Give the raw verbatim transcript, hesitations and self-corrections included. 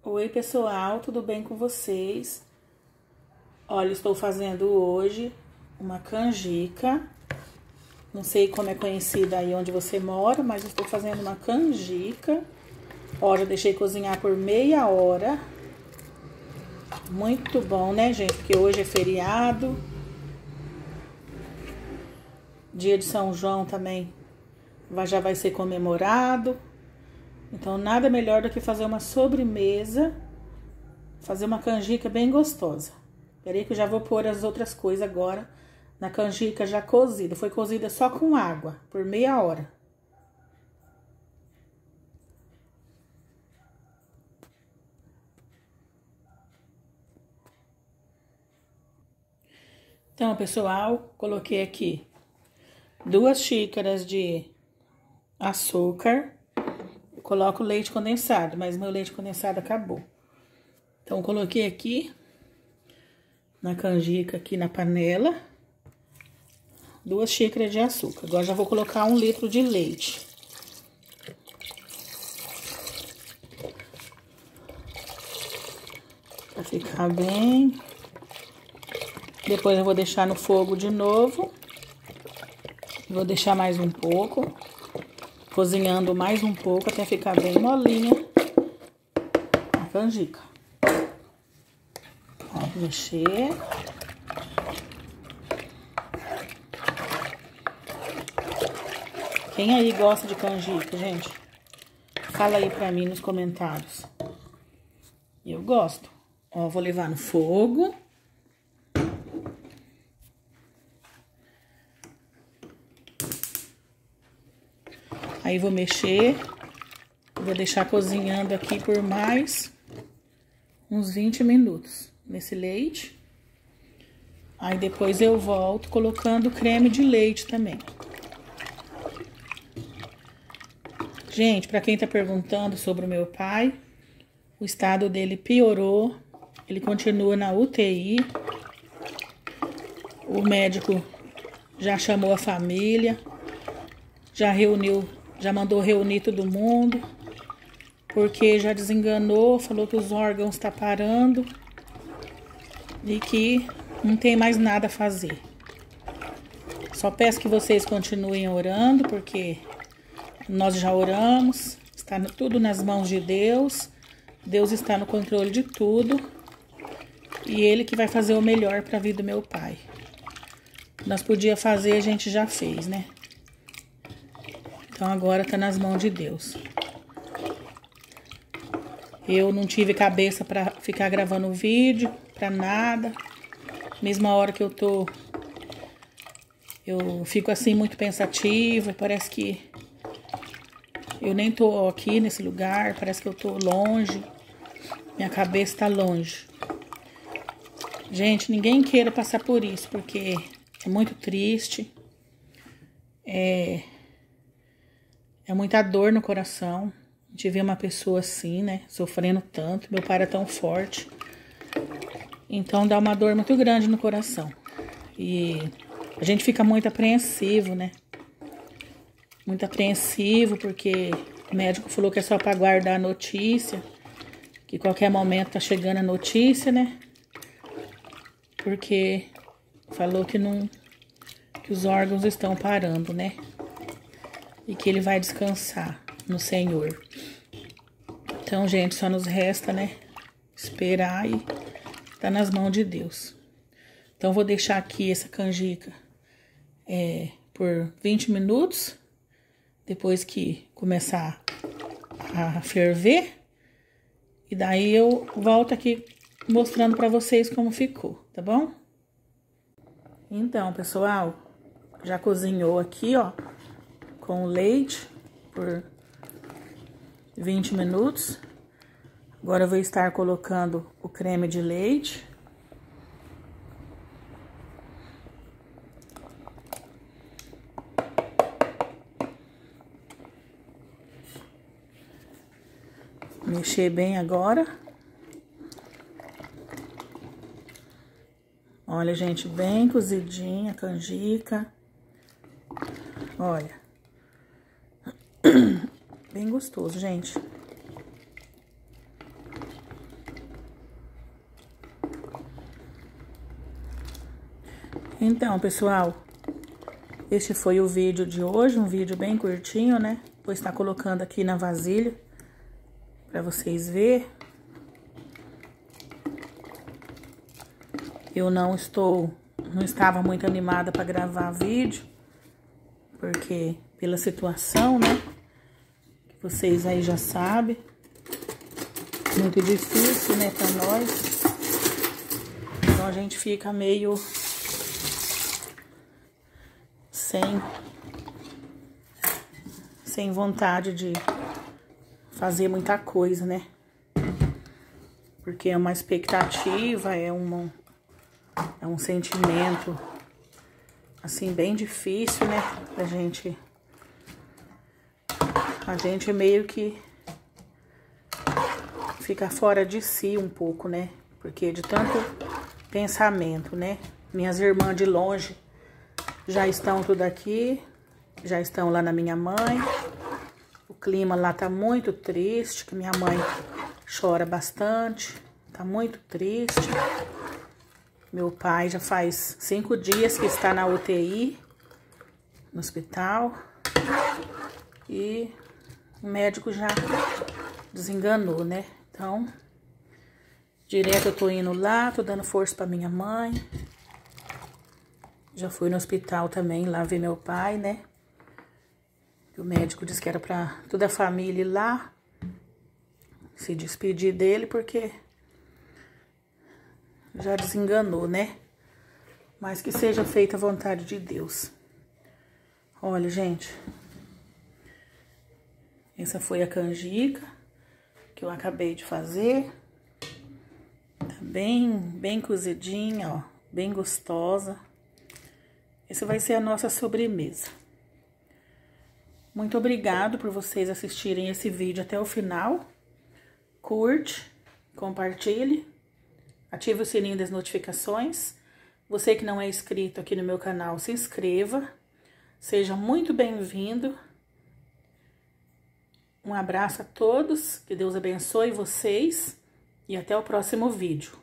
Oi pessoal, tudo bem com vocês? Olha, estou fazendo hoje uma canjica. Não sei como é conhecida aí onde você mora, mas estou fazendo uma canjica. Ó, já deixei cozinhar por meia hora. Muito bom, né, gente? Porque hoje é feriado. Dia de São João também já vai ser comemorado. Então, nada melhor do que fazer uma sobremesa, fazer uma canjica bem gostosa. Peraí que eu já vou pôr as outras coisas agora na canjica já cozida. Foi cozida só com água, por meia hora. Então, pessoal, coloquei aqui duas xícaras de açúcar. Eu coloco leite condensado, mas meu leite condensado acabou. Então, coloquei aqui na canjica, aqui na panela, duas xícaras de açúcar. Agora já vou colocar um litro de leite. Pra ficar bem. Depois eu vou deixar no fogo de novo. Vou deixar mais um pouco. Cozinhando mais um pouco até ficar bem molinha a canjica. Ó, mexer. Quem aí gosta de canjica, gente? Fala aí pra mim nos comentários. Eu gosto. Ó, vou levar no fogo. Aí vou mexer. Vou deixar cozinhando aqui por mais uns vinte minutos nesse leite. Aí depois eu volto colocando creme de leite também. Gente, pra quem tá perguntando sobre o meu pai, o estado dele piorou. Ele continua na U T I. O médico já chamou a família, já reuniu, já mandou reunir todo mundo, porque já desenganou, falou que os órgãos tá parando e que não tem mais nada a fazer. Só peço que vocês continuem orando, porque nós já oramos, está tudo nas mãos de Deus. Deus está no controle de tudo. E Ele que vai fazer o melhor para a vida do meu pai. Nós podíamos fazer, a gente já fez, né? Então agora tá nas mãos de Deus. Eu não tive cabeça para ficar gravando o vídeo, para nada. Mesma hora que eu tô... Eu fico assim muito pensativa, parece que... Eu nem tô aqui nesse lugar, parece que eu tô longe. Minha cabeça tá longe. Gente, ninguém queira passar por isso, porque é muito triste. É, é muita dor no coração de ver uma pessoa assim, né? Sofrendo tanto. Meu pai era tão forte. Então dá uma dor muito grande no coração. E a gente fica muito apreensivo, né? Muito apreensivo, porque o médico falou que é só para aguardar a notícia, que qualquer momento tá chegando a notícia, né? Porque falou que não, que os órgãos estão parando, né? E que ele vai descansar no Senhor. Então, gente, só nos resta, né? Esperar e tá nas mãos de Deus. Então, vou deixar aqui essa canjica é, por vinte minutos. Depois que começar a ferver. E daí eu volto aqui mostrando pra vocês como ficou, tá bom? Então, pessoal, já cozinhou aqui, ó, com o leite por vinte minutos. Agora eu vou estar colocando o creme de leite. Mexer bem agora. Olha, gente, bem cozidinha a canjica. Olha. Bem gostoso, gente. Então, pessoal, este foi o vídeo de hoje, um vídeo bem curtinho, né? Vou estar colocando aqui na vasilha para vocês verem. Eu não estou, não estava muito animada para gravar vídeo, porque pela situação, né? Que vocês aí já sabem, muito difícil, né, para nós. Então a gente fica meio sem sem vontade de fazer muita coisa, né? Porque é uma expectativa, é uma é um sentimento assim bem difícil, né? A gente a gente meio que fica fora de si um pouco, né? Porque de tanto pensamento, né? Minhas irmãs de longe já estão tudo aqui, já estão lá na minha mãe. O clima lá tá muito triste, que minha mãe chora bastante, tá muito triste. Meu pai já faz cinco dias que está na U T I, no hospital, e o médico já desenganou, né? Então, direto eu tô indo lá, tô dando força pra minha mãe. Já fui no hospital também, lá ver meu pai, né? O médico disse que era pra toda a família ir lá se despedir dele, porque já desenganou, né? Mas que seja feita a vontade de Deus. Olha, gente, essa foi a canjica que eu acabei de fazer. Tá bem, bem cozidinha, ó, bem gostosa. Essa vai ser a nossa sobremesa. Muito obrigado por vocês assistirem esse vídeo até o final. Curte, compartilhe, ative o sininho das notificações. Você que não é inscrito aqui no meu canal, se inscreva. Seja muito bem-vindo. Um abraço a todos, que Deus abençoe vocês e até o próximo vídeo.